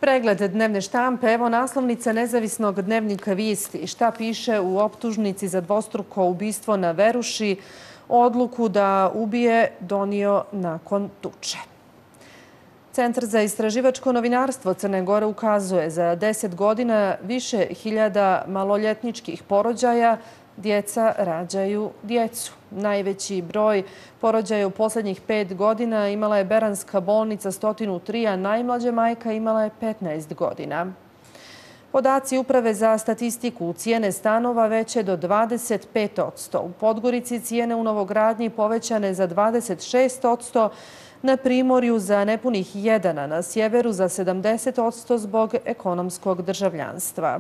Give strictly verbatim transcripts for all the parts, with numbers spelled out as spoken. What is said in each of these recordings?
Pregled dnevne štampe, evo naslovnica nezavisnog dnevnika Vijesti. Šta piše u optužnici za dvostruko ubistvo na Veruši? Odluku da ubije donio nakon tuče. Centar za istraživačko novinarstvo Crne Gore ukazuje za deset godina više hiljada maloljetničkih porođaja djeca rađaju djecu. Najveći broj porođaja u posljednjih pet godina imala je Beranska bolnica sto tri, a najmlađa majka imala je petnaest godina. Podaci Uprave za statistiku, cijene stanova veće do dvadeset pet posto. U Podgorici cijene u novogradnji povećane za dvadeset šest posto, na Primorju za nepunih jedan, a na sjeveru za sedamdeset posto zbog ekonomskog državljanstva.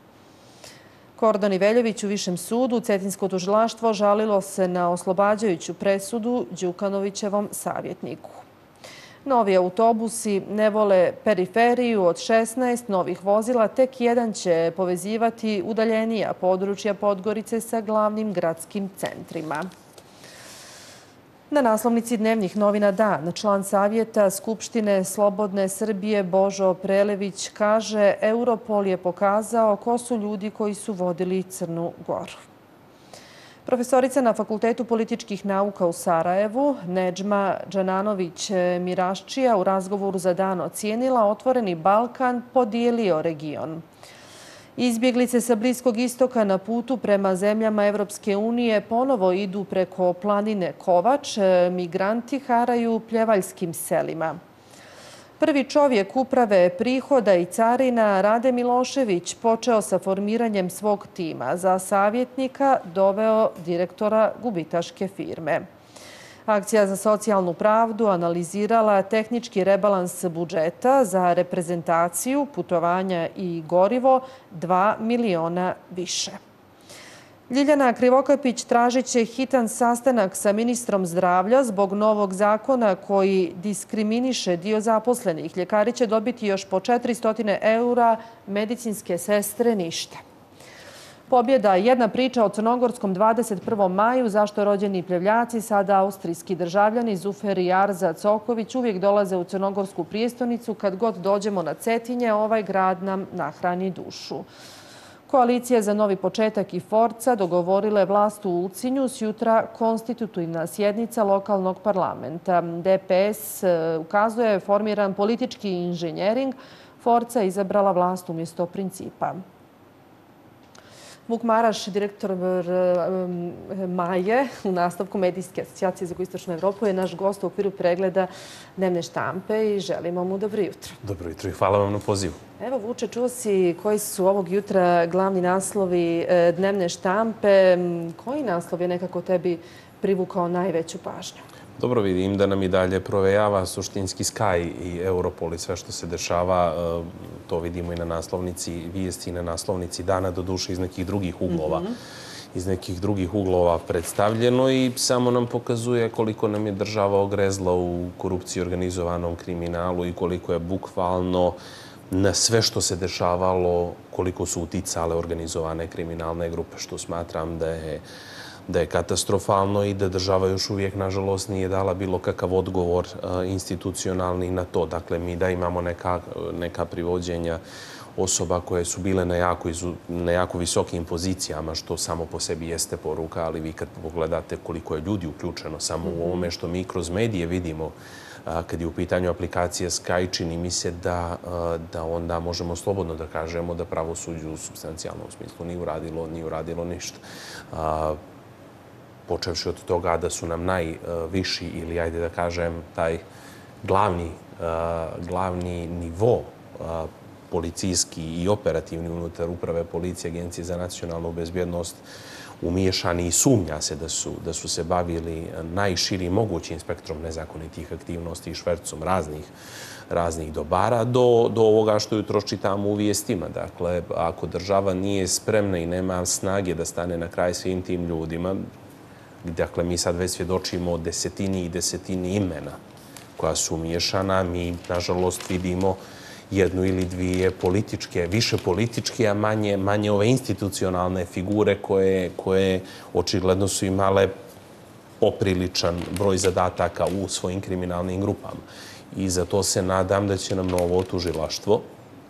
Kordon Iveljević u Višem sudu, Cetinsko tužilaštvo žalilo se na oslobađajuću presudu Đukanovićevom savjetniku. Novi autobusi ne vole periferiju od šesnaest novih vozila, tek jedan će povezivati udaljenija područja Podgorice sa glavnim gradskim centrima. Na naslovnici dnevnih novina Dan, član Savjeta Skupštine Slobodne Srbije Božo Prelević kaže: Europol je pokazao ko su ljudi koji su vodili Crnu Goru. Profesorica na Fakultetu političkih nauka u Sarajevu, Nedžma Džananović-Miraščija, u razgovoru za Dan ocijenila otvoreni Balkan podijelio region. Izbjeglice sa Bliskog istoka na putu prema zemljama Evropske unije ponovo idu preko planine Kovač. Migranti haraju pljevaljskim selima. Prvi čovjek Uprave prihoda i carina Rade Milošević počeo sa formiranjem svog tima. Za savjetnika doveo direktora gubitaške firme. Akcija za socijalnu pravdu analizirala tehnički rebalans budžeta za reprezentaciju, putovanja i gorivo dva miliona više. Ljiljana Krivokapić tražit će hitan sastanak sa ministrom zdravlja zbog novog zakona koji diskriminiše dio zaposlenih. Ljekari će dobiti još po četiristo eura, medicinske sestre ništa. Pobjeda, jedna priča o crnogorskom dvadeset prvom maju, zašto rođeni pljevaljaci, sada austrijski državljani Zufer i Arza Coković uvijek dolaze u crnogorsku prijestolnicu. Kad god dođemo na Cetinje, ovaj grad nam nahrani dušu. Koalicija za novi početak i Forca dogovorile vlast u Ulcinju sjutra konstitutivna sjednica lokalnog parlamenta. D P S ukazuje formiran politički inženjering. Forca izabrala vlast umjesto Principa. Vuk Maraš, direktor Maje u nastavku Medijske asocijacije za jugoistočnu Evropu, je naš gost u okviru pregleda dnevne štampe i želimo mu dobro jutro. Dobro jutro i hvala vam na pozivu. Evo, Vuče, čuo si koji su ovog jutra glavni naslovi dnevne štampe. Koji naslov je nekako tebi privukao najveću pažnju? Dobro, vidim da nam i dalje provejava suštinski Sky i Europol i sve što se dešava. To vidimo i na naslovnici Vijesti i na naslovnici Dana, do duše iz nekih drugih uglova. iz nekih drugih uglova predstavljeno i samo nam pokazuje koliko nam je država ogrezla u korupciji, organizovanom kriminalu i koliko je bukvalno na sve što se dešavalo, koliko su uticale organizovane kriminalne grupe, što smatram da je da je katastrofalno i da država još uvijek, nažalost, nije dala bilo kakav odgovor institucionalni na to. Dakle, mi da imamo neka, neka privođenja osoba koje su bile na jako, na jako visokim pozicijama, što samo po sebi jeste poruka, ali vi kad pogledate koliko je ljudi uključeno samo u ovome što mi kroz medije vidimo, kad je u pitanju aplikacije Sky, čini mi se da, da onda možemo slobodno da kažemo da pravosuđe u supstancijalnom smislu nije uradilo, nije uradilo ništa. Počevši od toga da su nam najviši ili, ajde da kažem, taj glavni, glavni nivo policijski i operativni unutar Uprave policije, Agencije za nacionalnu bezbjednost umiješani i sumnja se da su, da su se bavili najširim mogućim spektrom nezakonitih aktivnosti i švercom raznih, raznih dobara do, do ovoga što jutros čitamo u vijestima. Dakle, ako država nije spremna i nema snage da stane na kraj svim tim ljudima, dakle, mi sad već svjedočimo o desetini i desetini imena koja su umiješana. Mi, nažalost, vidimo jednu ili dvije političke, više političke, a manje, manje ove institucionalne figure koje, koje očigledno su imale popriličan broj zadataka u svojim kriminalnim grupama. I zato se nadam da će nam novo tužilaštvo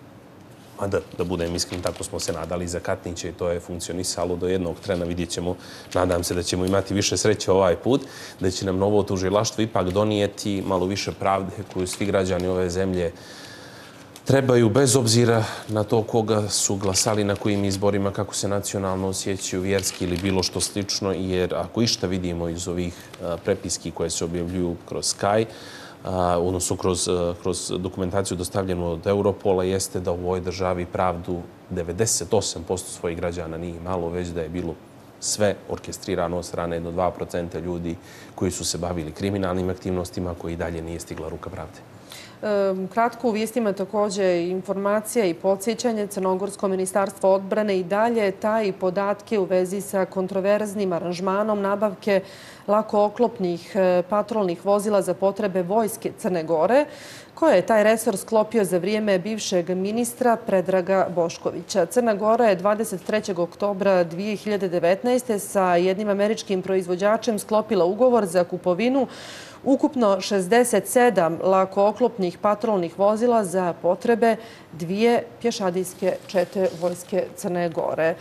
A da, da budem iskren, tako smo se nadali za Katnića i to je funkcionisalo do jednog trena. Vidjet ćemo, nadam se da ćemo imati više sreće ovaj put, da će nam novo tužilaštvo ipak donijeti malo više pravde koju svi građani ove zemlje trebaju, bez obzira na to koga su glasali, na kojim izborima, kako se nacionalno osjećaju, vjerski ili bilo što slično, jer ako išta vidimo iz ovih prepiski koje se objavljuju kroz Sky, odnosno kroz, kroz dokumentaciju dostavljenu od Europola, jeste da u ovoj državi pravdu devedeset osam posto svojih građana nije imalo, već da je bilo sve orkestrirano od strane jedno dva procenta ljudi koji su se bavili kriminalnim aktivnostima, koji dalje nije stigla ruka pravde. Kratko u vijestima također informacija i podsjećanje. Crnogorsko ministarstvo odbrane i dalje taji podatke u vezi sa kontroverznim aranžmanom nabavke lakooklopnih patrolnih vozila za potrebe vojske Crne Gore, koje je taj resor sklopio za vrijeme bivšeg ministra Predraga Boškovića. Crna Gora je dvadeset trećeg oktobra dvije hiljade devetnaeste. sa jednim američkim proizvođačem sklopila ugovor za kupovinu ukupno šezdeset sedam lakooklopnih patrolnih vozila za potrebe dvije pješadijske čete vojske Crne Gore.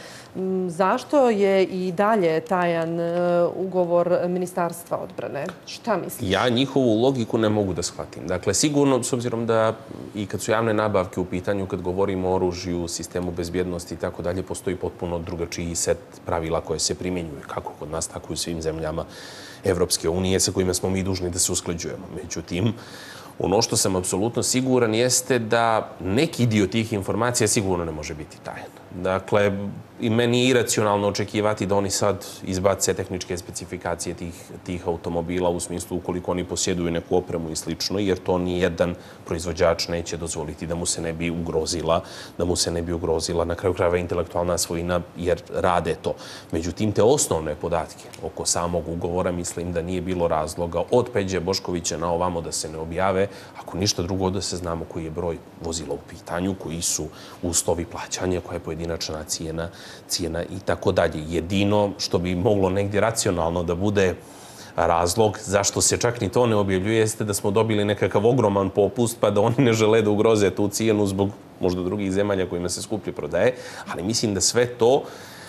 Zašto je i dalje tajan ugovor Ministarstva odbrane? Šta misliš? Ja njihovu logiku ne mogu da shvatim. Dakle, sigurno, s obzirom da i kad su javne nabavke u pitanju, kad govorimo o oružju, sistemu bezbjednosti i tako dalje, postoji potpuno drugačiji set pravila koje se primjenjuju, kako kod nas, tako i u svim zemljama Evropske unije, sa kojima smo mi dužni da se usklađujemo. Međutim, ono što sam apsolutno siguran jeste da neki dio tih informacija sigurno ne može biti tajan. Dakle, i meni je iracionalno očekivati da oni sad izbace tehničke specifikacije tih, tih automobila u smislu ukoliko oni posjeduju neku opremu i slično, jer to nijedan proizvođač neće dozvoliti da mu se ne bi ugrozila, da mu se ne bi ugrozila na kraju krajeva intelektualna svojina, jer rade to. Međutim, te osnovne podatke oko samog ugovora mislim da nije bilo razloga od Peđe Boškovića na ovamo da se ne objave, ako ništa drugo da se znamo koji je broj vozila u pitanju, koji su uslovi plaćanja, koja je pojedinačna cijena, cijena i tako dalje. Jedino što bi moglo negdje racionalno da bude razlog zašto se čak ni to ne objavljuje jeste da smo dobili nekakav ogroman popust pa da oni ne žele da ugroze tu cijenu zbog možda drugih zemalja kojima se skuplje prodaje, ali mislim da sve to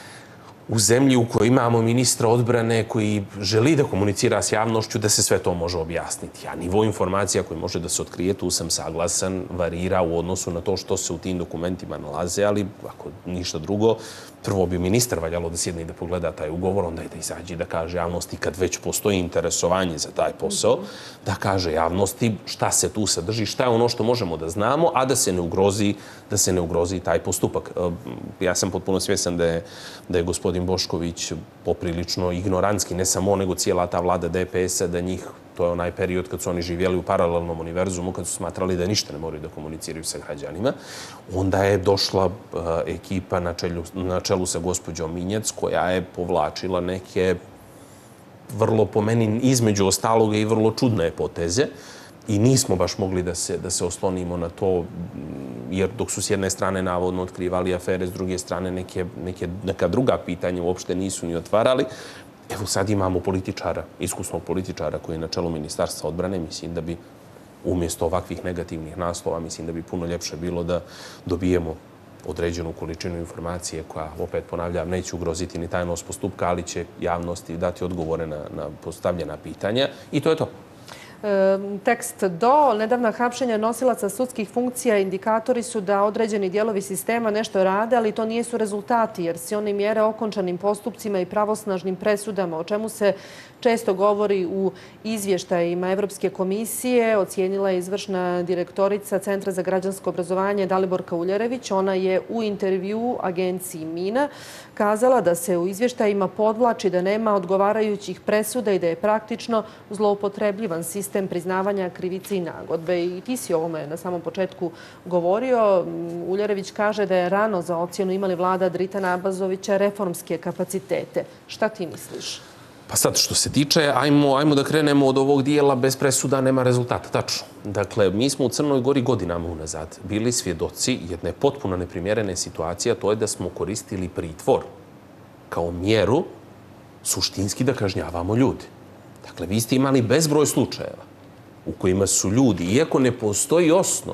u zemlji u kojoj imamo ministra odbrane koji želi da komunicira s javnošću, da se sve to može objasniti. A nivo informacija koji može da se otkrije, tu sam saglasan, varira u odnosu na to što se u tim dokumentima nalaze, ali ako ništa drugo, prvo bi ministar valjalo da sjedne i da pogleda taj ugovor, onda je da izađe da kaže javnosti kad već postoji interesovanje za taj posao, da kaže javnosti šta se tu sadrži, šta je ono što možemo da znamo, a da se ne ugrozi, da se ne ugrozi taj postupak. Ja sam potpuno svjesan da je, da je gospodin Bošković poprilično ignorantski, ne samo on, nego cijela ta vlada D P S-a, da njih, to je onaj period kad su oni živjeli u paralelnom univerzumu, kad su smatrali da ništa ne moraju da komuniciraju sa građanima. Onda je došla uh, ekipa na, čelu, na čelu sa gospođom Minjac, koja je povlačila neke vrlo, po meni, između ostaloga i vrlo čudne poteze. I nismo baš mogli da se, da se oslonimo na to, jer dok su s jedne strane navodno otkrivali afere, s druge strane neke, neke, neka druga pitanja uopšte nisu ni otvarali. Evo sad imamo političara, iskusnog političara koji je na čelu Ministarstva odbrane. Mislim da bi umjesto ovakvih negativnih naslova, mislim da bi puno ljepše bilo da dobijemo određenu količinu informacije koja, opet ponavljam, neće ugroziti ni tajnost postupka, ali će javnosti dati odgovore na, na postavljena pitanja. I to je to. Tekst do nedavna hapšenja nosilaca sudskih funkcija indikatori su da određeni dijelovi sistema nešto rade, ali to nijesu rezultati, jer se oni mjere okončanim postupcima i pravosnažnim presudama, o čemu se često govori u izvještajima Evropske komisije, ocijenila je izvršna direktorica Centra za građansko obrazovanje Daliborka Uljerević. Ona je u intervjuu agenciji Mina kazala da se u izvještajima podvlači da nema odgovarajućih presuda i da je praktično zloupotrebljivan sistem priznavanja krivice i nagodbe. I ti si o ovome na samom početku govorio. Uljerević kaže da je rano za ocjenu imali vlada Dritana Abazovića reformske kapacitete. Šta ti misliš? Pa sad, što se tiče, ajmo, ajmo da krenemo od ovog dijela, bez presuda nema rezultata. Tačno. Dakle, mi smo u Crnoj Gori godinama unazad bili svjedoci jedne potpuno neprimjerene situacije, a to je da smo koristili pritvor kao mjeru suštinski da kažnjavamo ljudi. Dakle, vi ste imali bezbroj slučajeva u kojima su ljudi, iako ne postoji osnov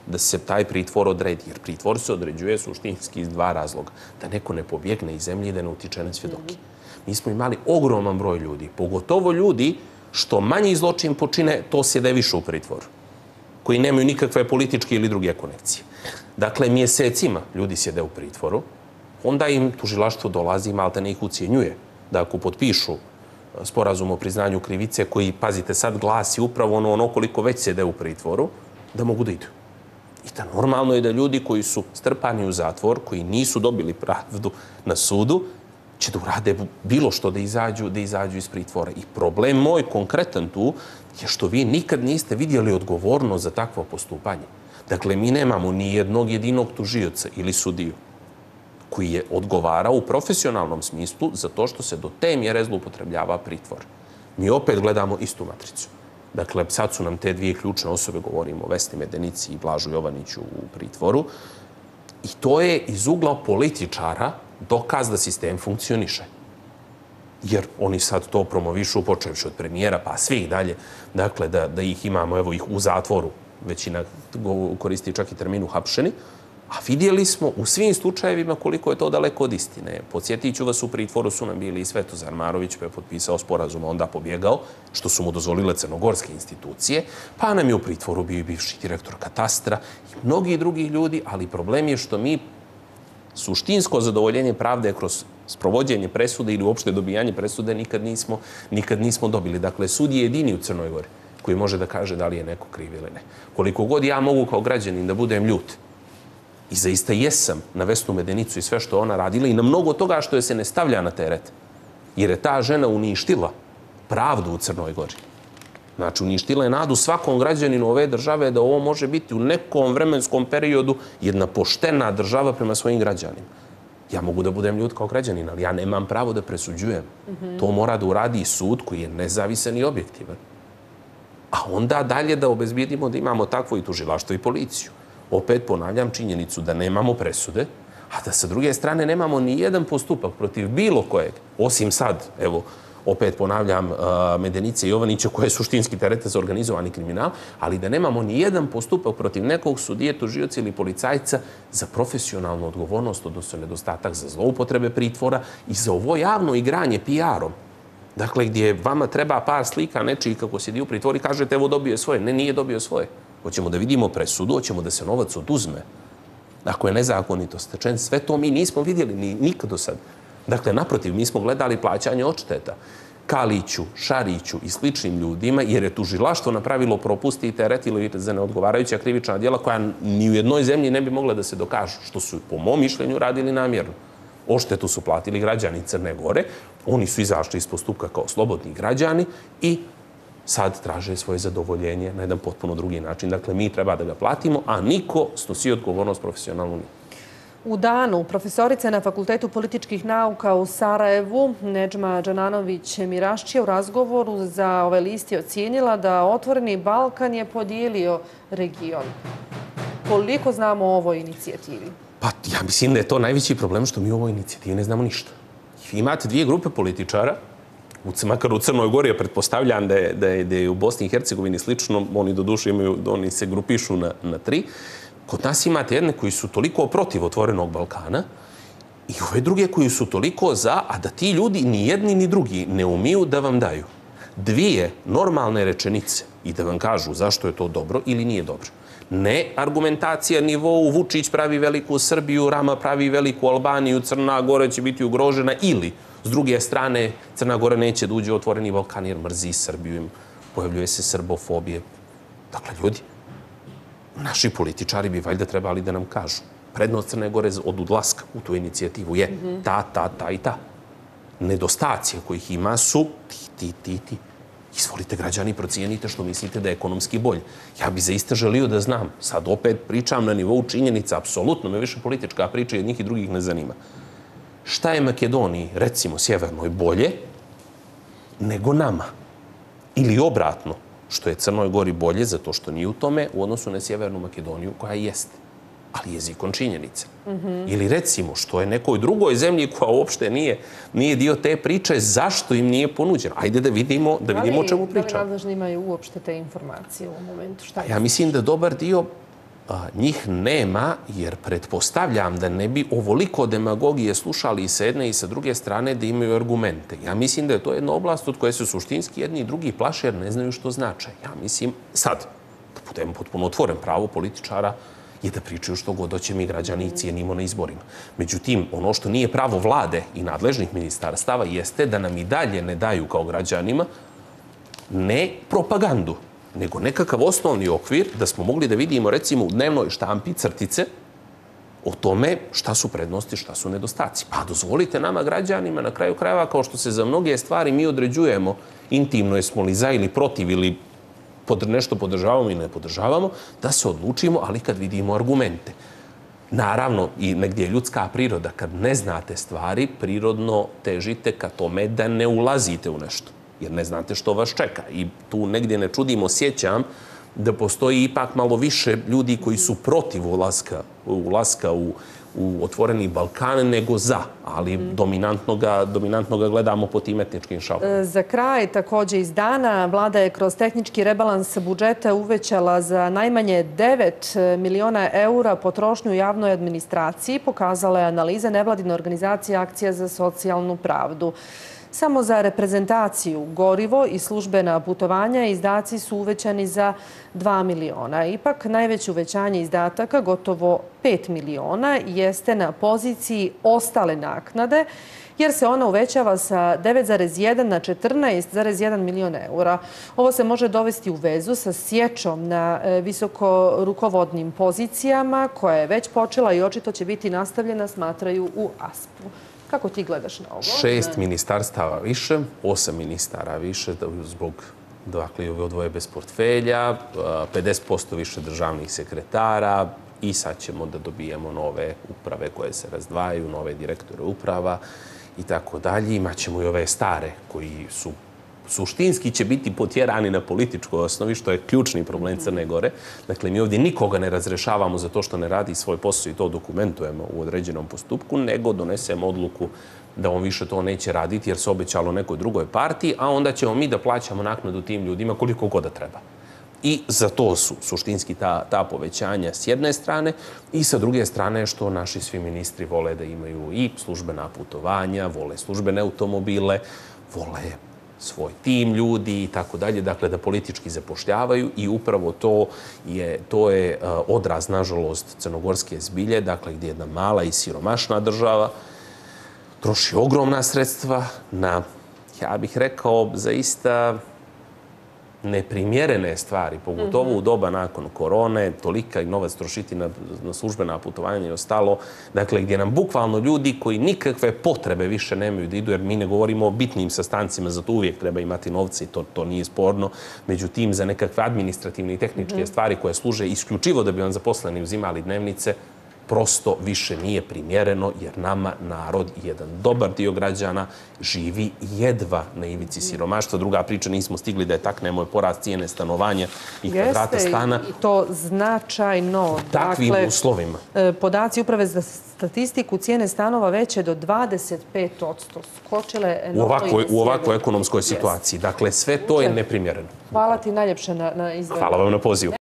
da se taj pritvor odredi. Jer pritvor se određuje suštinski iz dva razloga. Da neko ne pobjegne iz zemlje i da ne utiče na svjedoke. Mi smo imali ogroman broj ljudi, pogotovo ljudi što manji zločin počine, to sjede više u pritvoru, koji nemaju nikakve političke ili druge konekcije. Dakle, mjesecima ljudi sjede u pritvoru, onda im tužilaštvo dolazi i malte ne ih ucijenjuje da ako potpišu sporazum o priznanju krivice koji, pazite, sad glasi upravo ono, ono koliko već sjede u pritvoru, da mogu da idu. I da normalno je da ljudi koji su strpani u zatvor, koji nisu dobili pravdu na sudu, će da urade bilo što da izađu, da izađu iz pritvora. I problem moj konkretan tu je što vi nikad niste vidjeli odgovornost za takvo postupanje. Dakle, mi nemamo ni jednog jedinog tužioca ili sudiju koji je odgovarao u profesionalnom smislu za to što se do te mjere zloupotrebljava pritvor. Mi opet gledamo istu matricu. Dakle, sad su nam te dvije ključne osobe, govorimo o Vesni Medenici i Blažu Jovaniću u pritvoru, i to je iz ugla političara dokaz da sistem funkcioniše. Jer oni sad to promovišu, počevši od premijera, pa svih dalje, dakle, da, da ih imamo, evo ih u zatvoru, većina koristi čak i terminu hapšeni, a vidjeli smo u svim slučajevima koliko je to daleko od istine. Podsjetit ću vas, u pritvoru su nam bili i Svetozar Marović, pa je potpisao sporazum, a onda pobjegao, što su mu dozvolile crnogorske institucije, pa nam je u pritvoru bio i bivši direktor katastra i mnogi drugi ljudi, ali problem je što mi suštinsko zadovoljenje pravde kroz sprovođenje presude ili uopšte dobijanje presude nikad nismo, nikad nismo dobili. Dakle, sud je jedini u Crnoj Gori koji može da kaže da li je neko kriv ili ne. Koliko god ja mogu kao građanin da budem ljut, i zaista jesam na Vesnu Medenicu i sve što ona radila i na mnogo toga što je se ne stavlja na teret, jer je ta žena uništila pravdu u Crnoj Gori. Znači, uništila je nadu svakom građaninu ove države da ovo može biti u nekom vremenskom periodu jedna poštena država prema svojim građanima. Ja mogu da budem ljud kao građanin, ali ja nemam pravo da presuđujem. To mora da uradi sud koji je nezavisan i objektivan. A onda dalje da obezbijedimo da imamo takvo i tužilaštvo i policiju. Opet ponavljam činjenicu da nemamo presude, a da sa druge strane nemamo ni jedan postupak protiv bilo kojeg, osim sad, evo, opet ponavljam, Medenice i Jovanića, koje je suštinski terete za organizovani kriminal, ali da nemamo ni jedan postupak protiv nekog sudije, tužioca ili policajca za profesionalnu odgovornost, odnosno nedostatak za zloupotrebe pritvora i za ovo javno igranje P R-om. Dakle, gdje vama treba par slika nečiji kako sjedi u pritvoru i kažete evo dobio je svoje. Ne, nije dobio svoje. Hoćemo da vidimo presudu, hoćemo da se novac oduzme. Ako je nezakonito stečen, sve to mi nismo vidjeli ni nikad do sad. Dakle, naprotiv, mi smo gledali plaćanje odšteta Kaliću, Šariću i sličnim ljudima, jer je tužilaštvo napravilo propusti i teretilo za neodgovarajuća krivična djela koja ni u jednoj zemlji ne bi mogla da se dokažu, što su, po mom mišljenju, radili namjerno. Oštetu su platili građani Crne Gore, oni su izašli iz postupka kao slobodni građani i sad traže svoje zadovoljenje na jedan potpuno drugi način. Dakle, mi treba da ga platimo, a niko snosi odgovornost profesionalno nije. U danu profesorica na Fakultetu političkih nauka u Sarajevu, Nedžma Džananović-Mirašćija, u razgovoru za ovaj list je ocijenila da Otvoreni Balkan je podijelio region. Koliko znamo o ovoj inicijativi? Pa ja mislim da je to najveći problem što mi u ovoj inicijativi ne znamo ništa. Imate dvije grupe političara, makar u Crnoj Gori, ja pretpostavljam da je, da je, da je u Bosni i Hercegovini slično, oni do duše imaju, oni se grupišu na, na tri. Kod nas imate jedne koji su toliko protiv Otvorenog Balkana i ove druge koji su toliko za, a da ti ljudi ni jedni ni drugi ne umiju da vam daju dvije normalne rečenice i da vam kažu zašto je to dobro ili nije dobro. Ne argumentacija nivou Vučić pravi veliku Srbiju, Rama pravi veliku Albaniju, Crna Gora će biti ugrožena ili, s druge strane, Crna Gora neće da uđe u Otvoreni Balkan jer mrzi Srbiju, pojavljuje se srbofobije. Dakle, ljudi, naši političari bi valjda trebali da nam kažu. Prednost Crne Gore od odlaska u tu inicijativu je ta, ta, ta i ta. Nedostacije kojih ima su ti, ti, ti, ti. Izvolite, građani, procijenite što mislite da je ekonomski bolje. Ja bi zaista želio da znam. Sad opet pričam na nivou činjenica, apsolutno me više politička priča i njih i drugih ne zanima. Šta je Makedoniji, recimo sjevernoj, bolje nego nama? Ili obratno, što je Crnoj Gori bolje zato što nije u tome u odnosu na Sjevernu Makedoniju koja jeste, ali jezikom činjenica. Ili recimo, što je nekoj drugoj zemlji koja uopšte nije, nije dio te priče, zašto im nije ponuđeno? Ajde da vidimo, da vidimo o čemu pričamo. Da li nadležni imaju uopšte te informacije u ovom momentu? Šta je? Ja mislim da dobar dio Njih nema, jer pretpostavljam da ne bi ovoliko demagogije slušali i sa jedne i sa druge strane da imaju argumente. Ja mislim da je to jedna oblast od koje se suštinski jedni i drugi plaše jer ne znaju što znače. Ja mislim, sad, da budem potpuno otvoren, pravo političara je da pričaju što god hoće, mi građani i cijenimo na izborima. Međutim, ono što nije pravo vlade i nadležnih ministarstava jeste da nam i dalje ne daju kao građanima ne propagandu, nego nekakav osnovni okvir da smo mogli da vidimo, recimo, u dnevnoj štampi crtice o tome šta su prednosti, šta su nedostaci. Pa dozvolite nama, građanima, na kraju krajeva, kao što se za mnoge stvari mi određujemo intimno, jesmo li za ili protiv ili nešto podržavamo i ne podržavamo, da se odlučimo, ali kad vidimo argumente. Naravno, i negdje je ljudska priroda, kad ne znate stvari, prirodno težite ka tome da ne ulazite u nešto, jer ne znate što vas čeka. I tu negdje ne čudim, osjećam da postoji ipak malo više ljudi koji su protiv ulaska, ulaska u, u otvoreni Balkan nego za, ali mm. dominantno, ga, dominantno ga gledamo po tim etničkim šavama. Za kraj, također iz dana, vlada je kroz tehnički rebalans budžeta uvećala za najmanje devet miliona eura potrošnju u javnoj administraciji, pokazala je analize nevladine organizacije Akcija za socijalnu pravdu. Samo za reprezentaciju, gorivo i službena putovanja izdaci su uvećani za dva miliona. Ipak, najveće uvećanje izdataka, gotovo pet miliona, jeste na poziciji ostale naknade, jer se ona uvećava sa devet zarez jedan na četrnaest zarez jedan miliona eura. Ovo se može dovesti u vezu sa sječom na visoko rukovodnim pozicijama, koja je već počela i očito će biti nastavljena, smatraju u A S P-u. Kako ti gledaš na ovo? Šest ministarstava više, osam ministara više zbog dakle, ove odvoje bez portfelja, pedeset posto više državnih sekretara i sad ćemo da dobijemo nove uprave koje se razdvajaju, nove direktore uprava i tako dalje. Imaćemo i ove stare koji su suštinski će biti potjerani na političkoj osnovi, što je ključni problem Crne Gore. Dakle, mi ovdje nikoga ne razrešavamo za to što ne radi svoj posao i to dokumentujemo u određenom postupku, nego donesemo odluku da on više to neće raditi jer se obećalo nekoj drugoj partiji, a onda ćemo mi da plaćamo naknadu tim ljudima koliko god da treba. I za to su suštinski ta, ta povećanja s jedne strane i sa druge strane što naši svi ministri vole da imaju i službena putovanja, vole službene automobile, vole svoj tim ljudi i tako dalje, dakle da politički zapošljavaju i upravo to je, to je odraz, nažalost, crnogorske zbilje, dakle gdje jedna mala i siromašna država troši ogromna sredstva na, ja bih rekao, zaista neprimjerene stvari, pogotovo u doba nakon korone, tolika i novac trošiti na, na službena putovanja i ostalo, dakle gdje nam bukvalno ljudi koji nikakve potrebe više nemaju da idu, jer mi ne govorimo o bitnim sastancima, zato uvijek treba imati novce i to, to nije sporno, međutim za nekakve administrativne i tehničke stvari koje služe isključivo da bi vam zaposleni uzimali dnevnice, prosto više nije primjereno jer nama narod i jedan dobar dio građana živi jedva na ivici siromaštva. Druga priča, nismo stigli da je taknemo je porast cijene stanovanja i kvadrata stana. Jeste, i to značajno. U takvim uslovima. Podaci Uprave za statistiku, cijene stanova veće do dvadeset pet posto. Skočile u ovakvoj, u ovakvoj ekonomskoj situaciji. Dakle, sve to je neprimjereno. Hvala ti najljepše na, na izvedu. Hvala vam na pozivu.